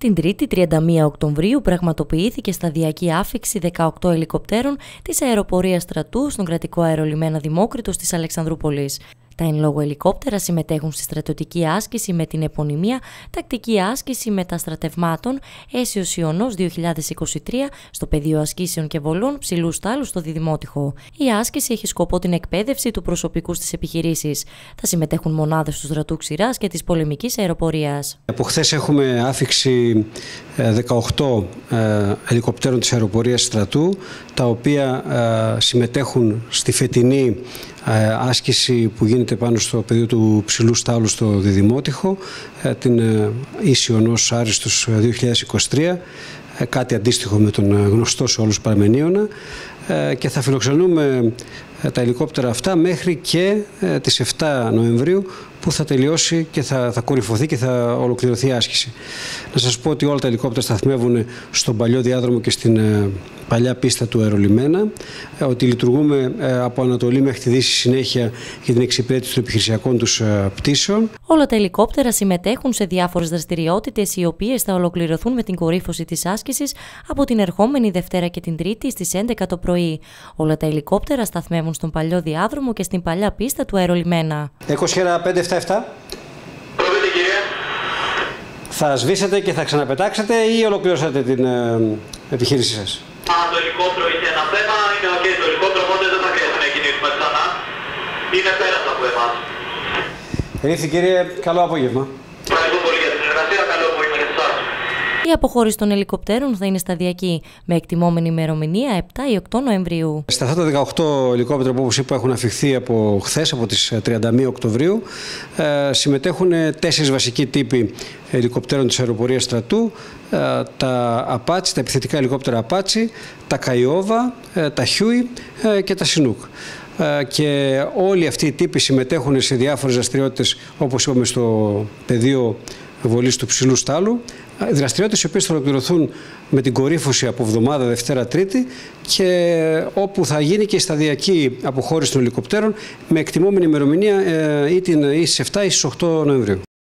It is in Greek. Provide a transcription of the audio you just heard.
Την Τρίτη, 31 Οκτωβρίου, πραγματοποιήθηκε σταδιακή άφιξη 18 ελικοπτέρων της αεροπορίας στρατού στον κρατικό αερολιμένα Δημόκριτος της Αλεξανδρούπολης. Τα εν λόγω ελικόπτερα συμμετέχουν στη στρατιωτική άσκηση με την επωνυμία Τακτική Άσκηση Μεταστρατευμάτων Αίσιος Ιωνός 2023 στο πεδίο ασκήσεων και βολών ψηλού στάλου στο Διδημότυχο. Η άσκηση έχει σκοπό την εκπαίδευση του προσωπικού στις επιχειρήσεις. Θα συμμετέχουν μονάδες του στρατού ξηράς και της πολεμικής αεροπορίας. Από χθες έχουμε άφιξη 18 ελικοπτέρων της αεροπορίας στρατού, τα οποία συμμετέχουν στη φετινή άσκηση που γίνεται πάνω στο πεδίο του ψηλού στάλου στο Διδημότυχο, την Ίση Ιωνός Άριστος 2023, κάτι αντίστοιχο με τον γνωστό σε όλους Παρμενίωνα, και θα φιλοξενούμε τα ελικόπτερα αυτά μέχρι και τις 7 Νοεμβρίου, που θα τελειώσει και θα κορυφωθεί και θα ολοκληρωθεί η άσκηση. Να σας πω ότι όλα τα ελικόπτερα σταθμεύουν στον παλιό διάδρομο και στην παλιά πίστα του αερολιμένα, ότι λειτουργούμε από Ανατολή μέχρι τη Δύση συνέχεια για την εξυπηρέτηση των επιχειρησιακών τους πτήσεων. Όλα τα ελικόπτερα συμμετέχουν σε διάφορες δραστηριότητες, οι οποίες θα ολοκληρωθούν με την κορύφωση της άσκησης από την ερχόμενη Δευτέρα και την Τρίτη στις 11 το πρωί. Όλα τα ελικόπτερα σταθμεύουν στον παλιό διάδρομο και στην παλιά πίστα του αερολιμένα. 577. Θα σβήσετε και θα ξαναπετάξετε ή ολοκληρώσατε την επιχείρησή σας? Το ελικόπτερο είχε ένα θέμα, είναι ok το ελικόπτερο, οπότε δεν θα χρειάζεται να κινήσουμε ξανά. Είναι πέρας από εμάς. Ελήφθη, κύριε, καλό απόγευμα. Ευχαριστώ πολύ για την συνεργασία, καλό απόγευμα για εσάς. Η αποχώρηση των ελικοπτέρων θα είναι σταδιακή, με εκτιμόμενη ημερομηνία 7 ή 8 Νοεμβρίου. Στα αυτά τα 18 ελικόπτερα που, όπως είπα, έχουν αφιχθεί από χθες, από τις 31 Οκτωβρίου, συμμετέχουν 4 βασικοί τύποι ελικοπτέρων της αεροπορίας στρατού, τα Απάτσι, τα επιθετικά ελικόπτερα Απάτσι, τα Καϊόβα, τα Χιούι και τα Σινούκ. Και όλοι αυτοί οι τύποι συμμετέχουν σε διάφορες δραστηριότητες, όπως είπαμε, στο πεδίο βολής του ψηλού στάλου, δραστηριότητες οι οποίες θα ολοκληρωθούν με την κορύφωση από εβδομάδα Δευτέρα Τρίτη, και όπου θα γίνει και η σταδιακή αποχώρηση των ελικοπτέρων με εκτιμόμενη ημερομηνία ή στις 7 ή στις 8 Νοεμβρίου.